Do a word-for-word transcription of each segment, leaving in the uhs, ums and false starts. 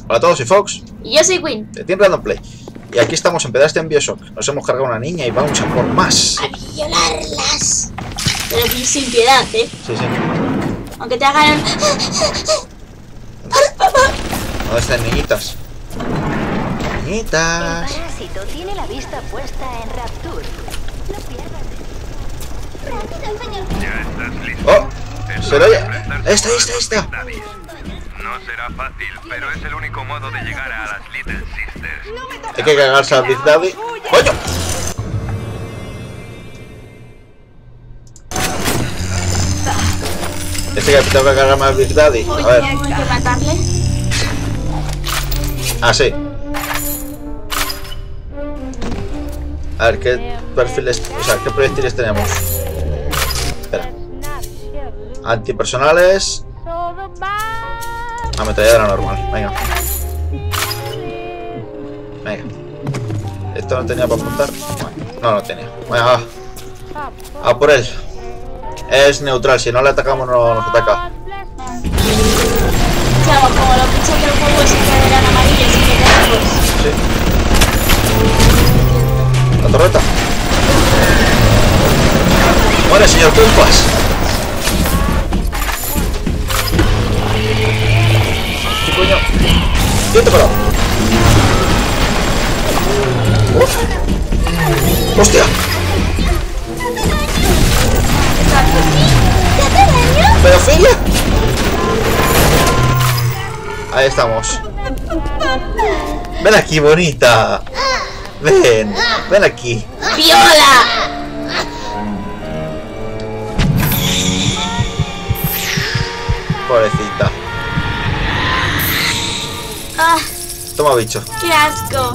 Hola a todos, soy Fox. Y yo soy Queen. De Team Random Play. Y aquí estamos en Pedaste en Bioshock. Nos hemos cargado una niña y vamos a por más. A violarlas. Pero sin piedad, ¿eh? Sí, sí. Aunque te hagan... ¿Dónde están niñitas? Niñitas. El parásito tiene la vista puesta en Rapture. No pierdas. Rápido, señor. Ya estás listo. Oh, se lo oye. Ahí está, ahí está, ahí está. No será fácil, pero es el único modo de llegar a las Little Sisters. Hay que cagarse a Big Daddy. ¡Coño! Este que tengo que cagarme a Big Daddy. A ver. Hay que matarle. Ah, sí. A ver, ¿qué perfiles, o sea, qué proyectiles tenemos? Espera. Antipersonales. Ametralladora normal, venga. Venga. Esto no tenía para apuntar. No, no tenía. Venga, va. A por él. Es neutral, si no le atacamos no nos ataca. Claro, como los bichos del juego siempre eran amarillos y que rojos. Sí. La torreta. Muere, señor Pumpas. ¿Qué coño? ¡Quieto, pero! ¡Uf! ¡Hostia! ¡Pedofilia! Ahí estamos. Ven aquí, bonita. Ven, ven aquí. ¡Viola! Pobrecita. ¡Ah! Toma, bicho. ¡Qué asco!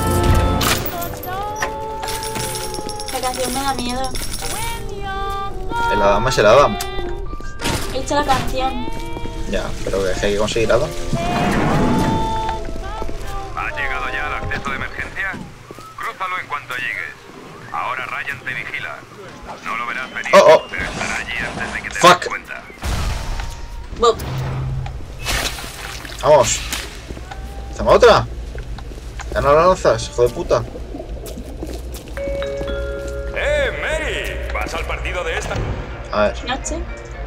La canción me da miedo. El Adam es el Adam. He hecho la canción. Ya, pero que hay que conseguir Adam. ¿Has llegado ya al acceso de emergencia? Crúzalo en cuanto llegues. Ahora Ryan te vigila. No lo verás venir, Oh, oh. pero estará allí antes de que te Fuck. des cuenta. Bob. Vamos. ¿Hacemos otra? ¿Ya no la lanzas, hijo de puta? ¡Eh, Mary! ¿Vas al partido de esta A ver. Noche.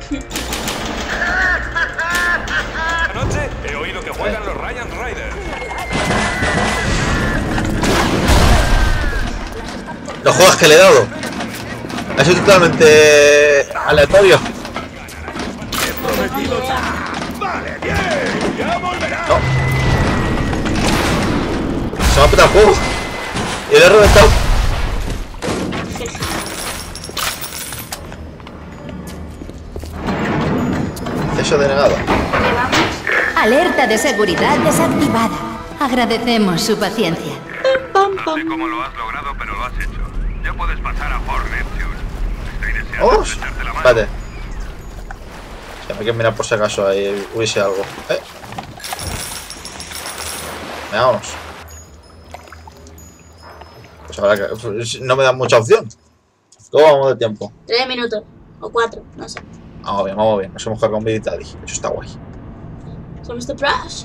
noche? He oído que juegan los Ryan Riders. Los juegos que le he dado. Ha sido totalmente aleatorio. Vale, bien. Ya volverá. No. Se me ha petado el juego. Y le he reventado. Acceso denegado. Alerta de seguridad desactivada. Agradecemos su paciencia. Pam, No sé pam. cómo lo has logrado, pero lo has hecho. Ya puedes pasar a Fort Neptune. Estoy deseando ¡Oh! echarte la mano. Espérate. Si hay que mirar por si acaso ahí hubiese algo. ¿Eh? Veamos. Pues habrá que... pues no me dan mucha opción. ¿Cómo vamos de tiempo? Tres minutos. O cuatro, no sé. Vamos bien, vamos bien. Nos hemos cargado un Big Daddy. Eso está guay. Somos The Brush.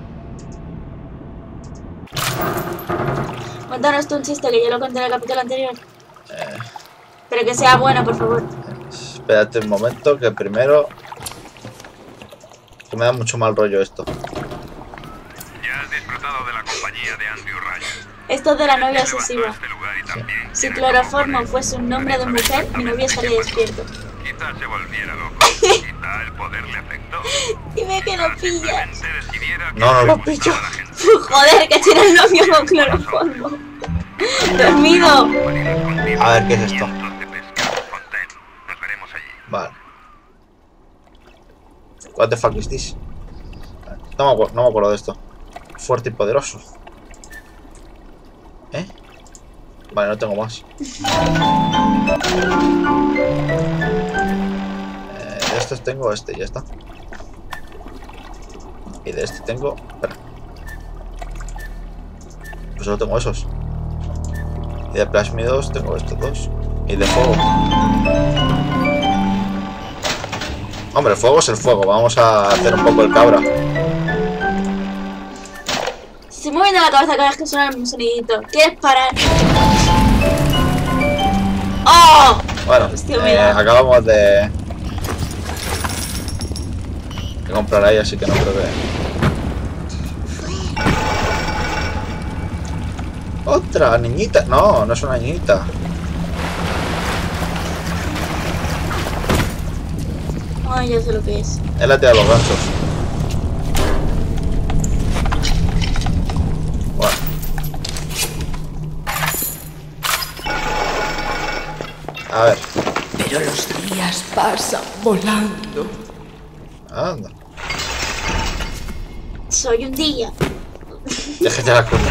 Cuéntanos tú un chiste que yo lo conté en el capítulo anterior. Eh, Pero que sea bueno, por favor. espérate un momento, que primero... Que me da mucho mal rollo esto. Ya has disfrutado de la compañía de Andrew Ryan. Esto de la novia Se levantó a obsesiva. este lugar y también Si tiene cloroformo cojones. fuese un nombre de mujer, mi novio estaría despierto. Quizás se volviera loco. Quizá el poder le afectó. Dime que lo pillas. Simplemente decidiera que No, no le lo gustaba pillo. a la gente. Joder, que tiene el novio con cloroformo. Dormido. Marinos contigo. A ver, ¿qué es esto? Cientos de pescados Fontaine. Nos veremos allí. Vale. What the fuck is this? No me acuerdo, no me acuerdo de esto. Fuerte y poderoso. ¿Eh? Vale, no tengo más. Eh, de estos tengo este y ya está. Y de este tengo... Espera. Pues solo tengo esos. Y de plasmidos tengo estos dos. Y de fuego. Hombre, el fuego es el fuego. Vamos a hacer un poco el cabra. Estoy moviendo la cabeza cada vez que suena el sonidito. ¿Quieres parar? ¡Oh! Bueno, Hostia, eh, mira. acabamos de... de comprar ahí, así que no creo que... ¡Otra niñita! No, no es una niñita. Ay, ya sé lo que es. Es la tía de los ganchos. Bueno. A ver. Pero los días pasan volando. Anda. Soy un día. Déjate la cuña.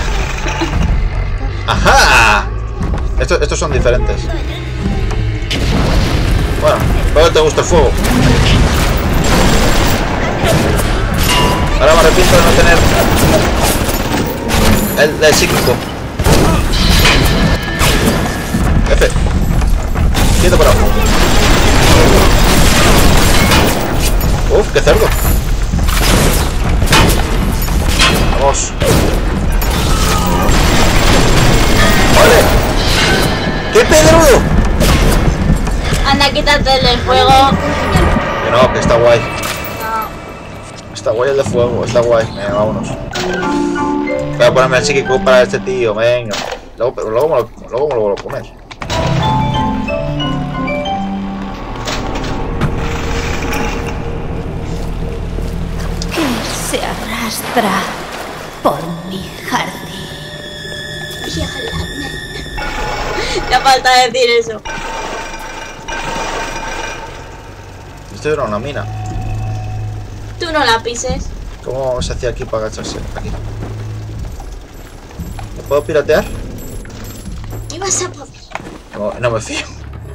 ¡Ajá! Estos, estos son diferentes. Bueno, ¿cómo te gusta el fuego? Ahora me arrepiento de no tener el del psíquico. F. Quieto por abajo. Uf, qué cerdo. Vamos. ¡Vale! ¡Qué pedrudo! Anda, quítate del fuego. Que no, que está guay. No. Está guay el de fuego, está guay. Venga, vámonos. Voy a ponerme el psíquico para este tío, venga. Luego, pero luego, me lo, luego me lo vuelvo a poner. Se arrastra por mi jardín. Te falta decir eso. Esto era una mina. Tú no la pises. ¿Cómo se hacía aquí para agacharse? Aquí. ¿Me puedo piratear? ¿Qué vas a poder? No, no me fío.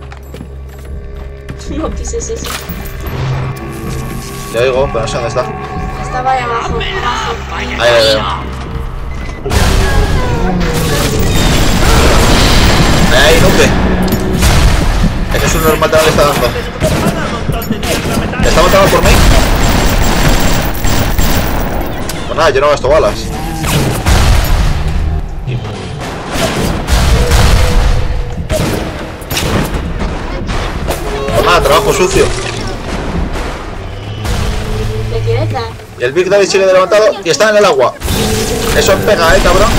No pises eso. Le oigo, pero no sé dónde está. Estaba ahí abajo. abajo. Ahí le veo. Ahí, Nuke. Es que es un normal también le está dando. ¿Le está matando por mí? Pues nada, yo no gasto balas. Pues nada, trabajo sucio. ¿Le quieres dar? Y el Big Daddy sigue levantado y está en el agua. Eso es pega, eh, cabrón.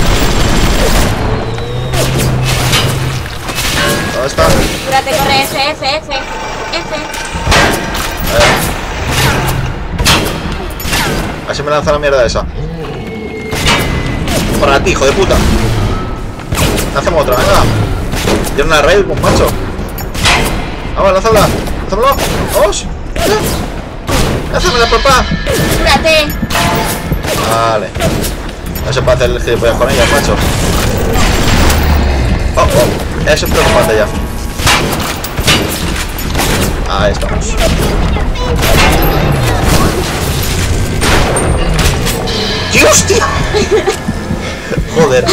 ¿Dónde está? Espérate, corre, F, F, F. F. A ver. Así me lanza la mierda esa. Para ti, hijo de puta. Lánzame otra, venga. Tiene una raid, un macho. Vamos, lánzala. Lánzamelo. Vamos. Lánzamela, papá. Espérate. Vale. No se puede hacer el gilipollas con ella, macho. Oh, oh. Eso es preocupante ya. Ahí estamos. ¡Qué hostia! Joder.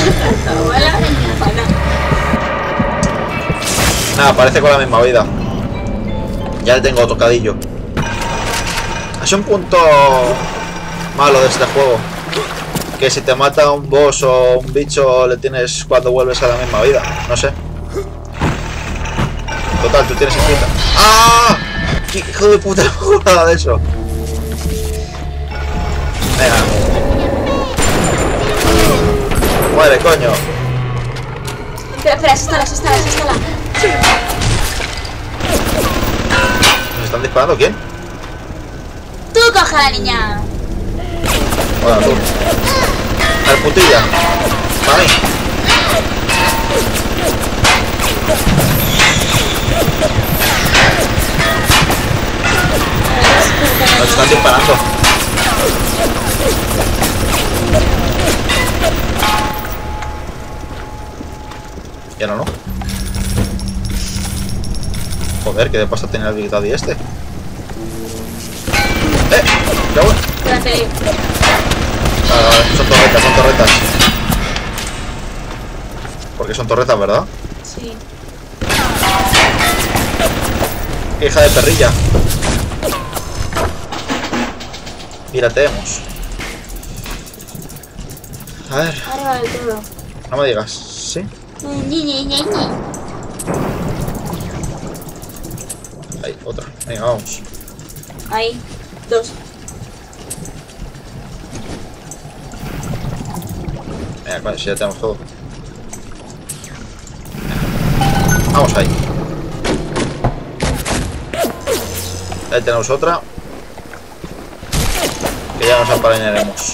Nada, parece con la misma vida. Ya le tengo tocadillo. Es un punto malo de este juego. Que si te mata un boss o un bicho le tienes cuando vuelves a la misma vida. No sé. Total, tú tienes infinita. ¡Ah! ¡Qué hijo de puta jugada de eso! Venga. Muere, coño. Espera, espera, asístala, asístala, asístala. ¿Nos están disparando? ¿Quién? Tú coge a la niña. Hola, tú. A ver, putilla. Para mí. Nos están disparando. Ya no, no. Joder, ¿qué de paso tenía el Big Daddy este? ¡Eh! ¡Ya voy! Espérate. Vale, vale, son torretas, son torretas. Porque son torretas, ¿verdad? Sí. Hija de perrilla. Pirateemos. A ver, Arriba del todo. no me digas. ¿Sí? Ñi, ñi, ñi, ñi. Ahí, otra. Venga, vamos. Ahí. Dos. Venga, vale, si ya tenemos todo. Vamos ahí. Ahí tenemos otra. Que ya nos apañaremos.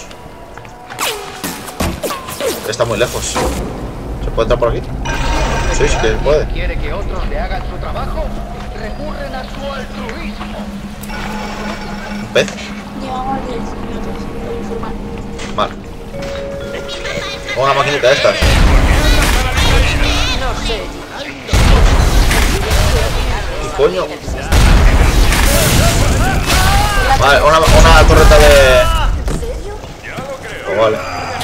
Está muy lejos. ¿Se puede entrar por aquí? Sí, sí que se puede. ¿Quiere que otros le hagan su trabajo? Recurren a su altruismo. ¿Un pez? Llevamos diez minutos. Voy a informar. Vale. Una maquinita de estas. ¿Qué coño? Vale, una, una torreta de... Oh, vale.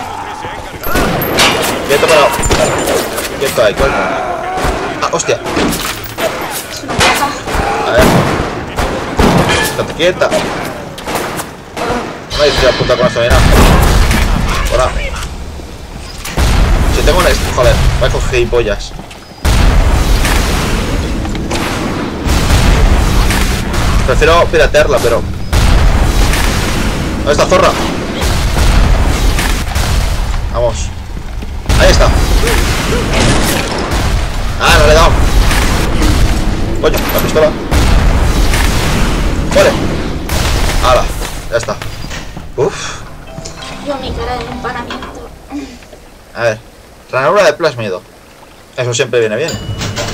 Quieto, parado. Quieto ahí, coño. Ah, hostia. Es una placa. A ver. Estate quieta. No me estoy a punta con esto ni nada. Hola. Si tengo esto, joder. Voy a coger gilipollas. Prefiero piratearla, pero... ¿Dónde está zorra? Vamos. Ahí está. Ah, no le he dado. Coño, la pistola. Vale. Hala, ya está. Uf. Yo mi cara de empanamiento. A ver. Ranura de plásmido. Eso siempre viene bien.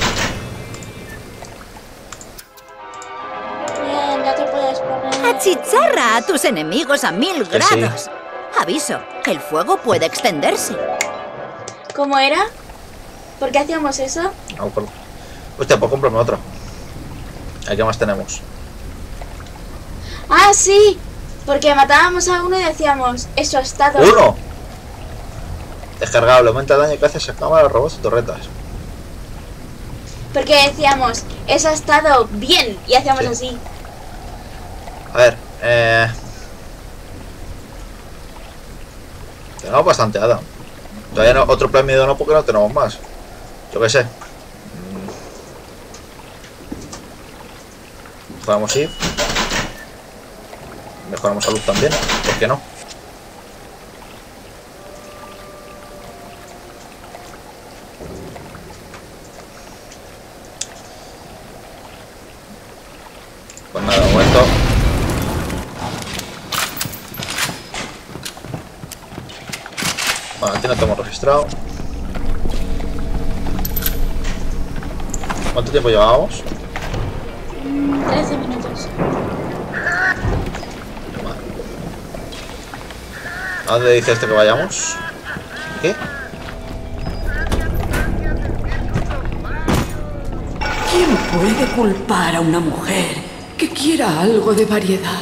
Bien, ya te puedes poner. Achicharra a tus enemigos a mil Que sí. grados. Aviso, el fuego puede extenderse. ¿Cómo era? ¿Por qué hacíamos eso? No me acuerdo. Hostia, pues cómprame otra. ¿Qué más tenemos? Ah, sí. Porque matábamos a uno y decíamos, eso ha estado. ¡Uno! Descargable, aumenta el daño que hace a cámaras, robots y torretas. Porque decíamos, eso ha estado bien. Y hacíamos Sí. así. A ver, eh... tenemos bastante Adam. Todavía no, otro plásmido no, porque no tenemos más. Yo qué sé. Mm. Podemos ir. Mejoramos salud también, ¿por qué no? Pues nada, de momento. Bueno, aquí no te hemos registrado. ¿Cuánto tiempo llevábamos? trece minutos. ¿A dónde dice este que vayamos? ¿Qué? ¿Quién puede culpar a una mujer que quiera algo de variedad?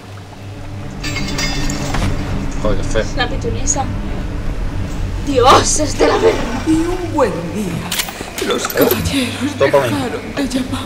Joder, qué feo. La pitonisa. Dios, es de la verga. Y un buen día, los caballeros Todo para mí. dejaron de llamar.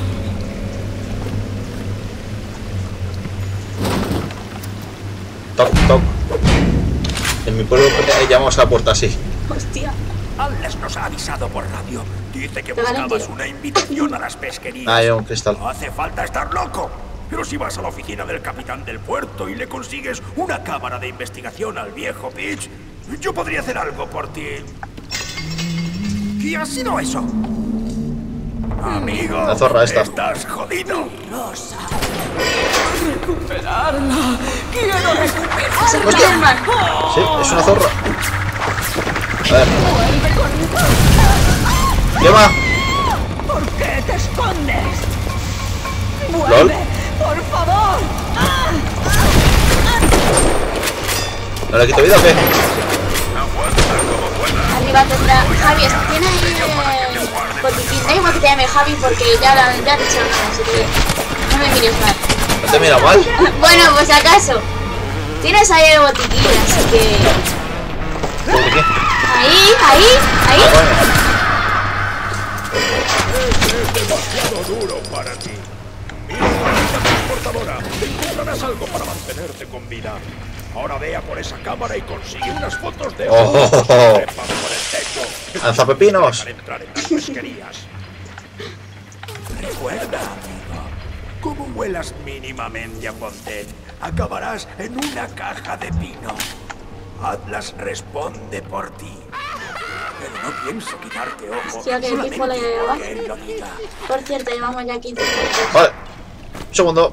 Toc, toc. En mi pueblo llamamos a la puerta así. Hostia. Atlas nos ha avisado por radio. Dice que Te vale un buscabas tiro. una invitación a las pesquerías. Ah, hay un cristal. No hace falta estar loco. Pero si vas a la oficina del capitán del puerto y le consigues una cámara de investigación al viejo Peach, yo podría hacer algo por ti. ¿Qué ha sido eso? Amigo, La zorra esta. estás jodido. Rosa. Recuperarla. Quiero recuperarla. Es el Spiderman. Sí, es una zorra. A ver. ¿Qué va? ¿Por qué te escondes? ¿Lol? ¡Vuelve! ¡Por favor! ¿No le quito vida o qué? Arriba tendrá. Javi, tiene ahí eh, botiquín. Da igual que te llame Javi porque ya la ya te echaron nada, así que no me mires mal. ¿No te mira mal? Bueno, pues acaso. Tienes ahí el botiquín, así que. ¿Por qué? Ahí, ahí, ahí. Ah, bueno. Es demasiado duro para ti. Mira, la transportadora. Encontrarás algo para mantenerte con vida. Ahora vea por esa cámara y consigue unas fotos de... Oh, oh, oh. Trepa por el techo. ¡Lanzapepinos! Para entrar en las pesquerías. Recuerda, amigo, como huelas mínimamente a Fontaine, acabarás en una caja de pino. Atlas responde por ti. Pero no pienso quitarte ojo. Hostia, que solamente tipo le va. porque él lo diga. Por cierto, llevamos ya quince minutos. Vale. Un segundo.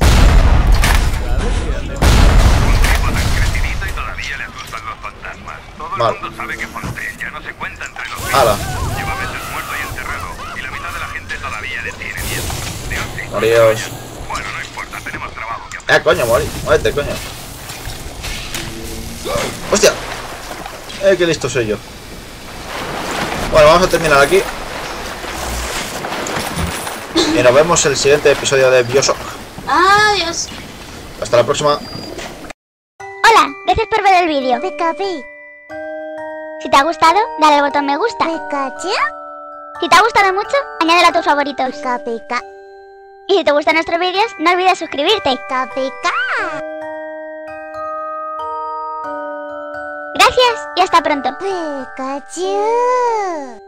Crecidito y todavía le asustan los fantasmas. Todo el Vale. mundo sabe que Fontaine ya no se cuenta entre los vivos. Hala. Lleva meses muerto y enterrado. Y la mitad de la gente todavía le tiene miedo. Dios, sí. Adiós. Bueno, no importa, tenemos trabajo que hacer. Eh, coño, morí. Muérete, coño. ¡Hostia! Eh, qué listo soy yo. Bueno, vamos a terminar aquí. Y nos vemos en el siguiente episodio de BioShock. Adiós. Hasta la próxima. Hola, gracias por ver el vídeo. Si te ha gustado, dale al botón me gusta. Si te ha gustado mucho, añádelo a tus favoritos. Y si te gustan nuestros vídeos, no olvides suscribirte. Gracias y hasta pronto. Pikachu.